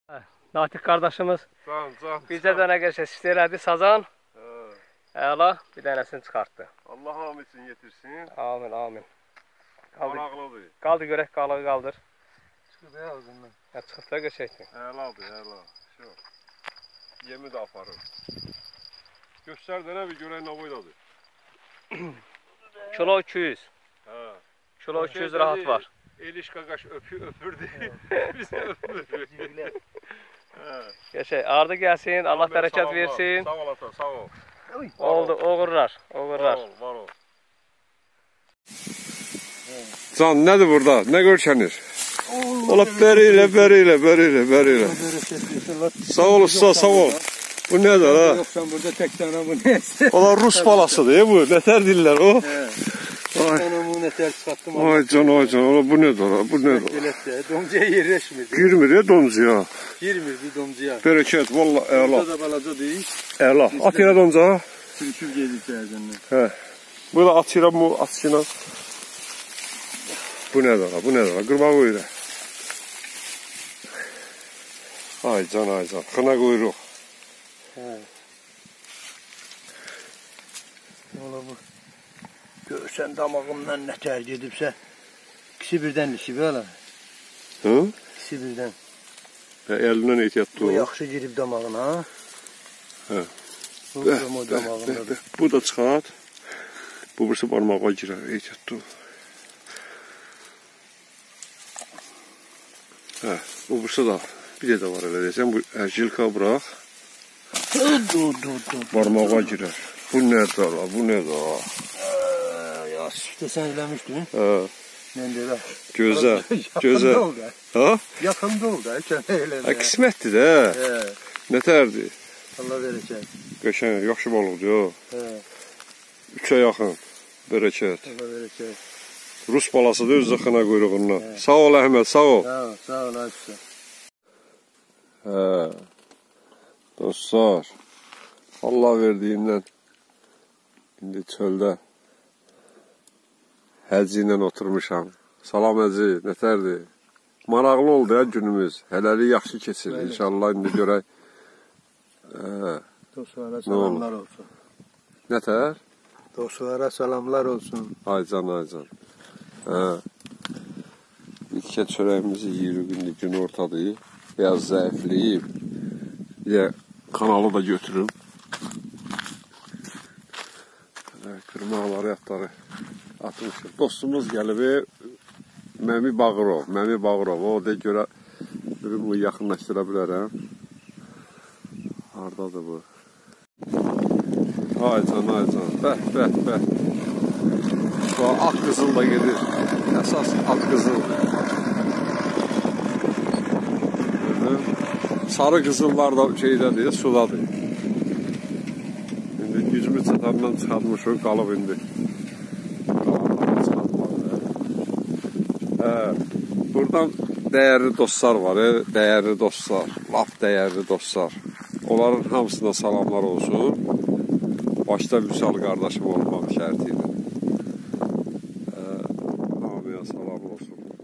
Natiq qardaşımız Can. bizə dənə qəşəng istəyirdi sazan. Əla, bir dənəsini çıxartdı. Allah hamısını yetirsin. Amin, amin. Maraqlıdır. Qaldı görək, qalığı qaldır. Çıxıb ya ağzından. Çıxıb da qəşəngdir. Əladır, əla. Yemi də aparır. Göstər dənə bir görək nə boydadır. Kilo 200. Kilo 200 rahat var. Eliş qaqaş öpürdü. Bizi öpmür. Qəşəng, ardı gəlsin, Allah bərəkət versin. Sağ ol ata, sağ ol. Oldu, oğurlar. Var ol. Can, nədir burada? Nə görkənir? Ola bərilə. Sağ ol usta, sağ ol. Bu nədir ha? Yoxsan burada tək dana bu nəsə. Ola Rus balasıdır bu. Nətər dillər o? Tək dana bu nətər çıxartdım. Ay can, ola bu nədir ha? Bu nədir? Belətdə, domcuya yerləşmirdi. Girmir ya domcuya. Girmirdi domcuya. Bərəkət, valla əla. Burada da balaca deyil. Əla. At yerə domca. Sürüşüb gedir səhərdən. Bu da at yerə bu atçına. Bu nədir ha? Qırmağı qoyur. Ay can. Xına qoyuruq. Ola bu. Görsən damağımdan nətər gedibsə. İkisi birdən düşüb hələ. İkisi birdən. Əlindən ehtiyat dur. Bu yaxşı girib damağına. Bu da çıxart. Bu birisi barmağa girər, ehtiyat dur. Bu birisi da bir də var elə desəm. Bu əcilka bıraq. Barmağa girər. Bu nədir ha? Ya süfdə sən eləmişdin. Mən də elə. Gözəl. Yaxında oldu. Qismətdir də. Nətərdir? Allah verəcək. Qəşəng, yaxşı balıqdır o. 3-ə yaxın. Bərəkət. Allah verəcək. Rus balasıdır öz xına quyruğundan. Sağ ol Əhməd, sağ ol. Sağ ol Ayşə. Dostlar, Allah verdiyindən indi çöldə Həcci ilə oturmuşam. Salam Həcci, nətərdir? Maraqlı oldu ya günümüz. Hələlik yaxşı keçir. İnşallah indi görək. Dostlara salamlar olsun. Nətər? Dostlara salamlar olsun. Ay can. İlkə çörəyimizi yiyirik, indi gün ortadır. Biraz zəifliyib. Bir də kanalı da götürüm. Qırmaqları, yatları atmışım. Dostumuz gəlib, Məmi Bağırov. O da görə bunu yaxınlaşdıra bilərəm. Haradadır bu? Ay can. Bəh. Bu ak qızıl da gedir. Əsas ak qızıl. Sarı qızıllar da şeydədir, sudadır. İndi gücümüz çatandan çıxartmışıq, qalıb indi. Buradan dəyərli dostlar var, laf dəyərli dostlar. Onların hamısına salamlar olsun. Başda Vüsal qardaşım olmaq şərti ilə. Hamıya salam olsun.